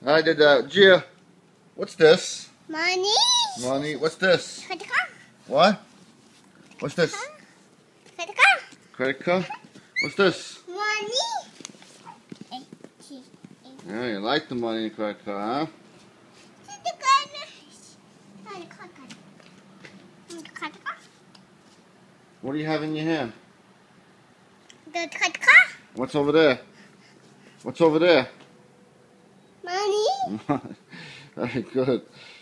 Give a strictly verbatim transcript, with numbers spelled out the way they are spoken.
I did that. Gia, what's this? Money. Money. What's this? Credit card. What? What's this? Credit card. Credit card? What's this? Money. Yeah, you like the money in the credit card, huh? What do you have in your hand? The credit card. What's over there? What's over there? Money. Very good.